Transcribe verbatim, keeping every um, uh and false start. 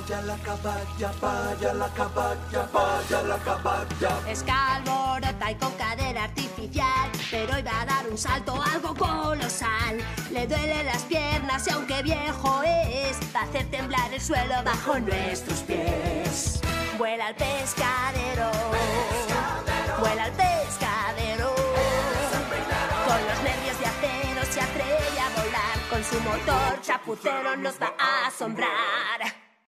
Vaya la caballa, vaya la caballa, vaya la caballa. Es calvo, rota y con cadera artificial, pero hoy va a dar un salto algo colosal. Le duelen las piernas y aunque viejo es, va a hacer temblar el suelo bajo nuestros pies. Vuela al pescadero, pescadero. Vuela al pescadero. Con los nervios de acero se atreve a volar, con su motor chapucero nos va a asombrar.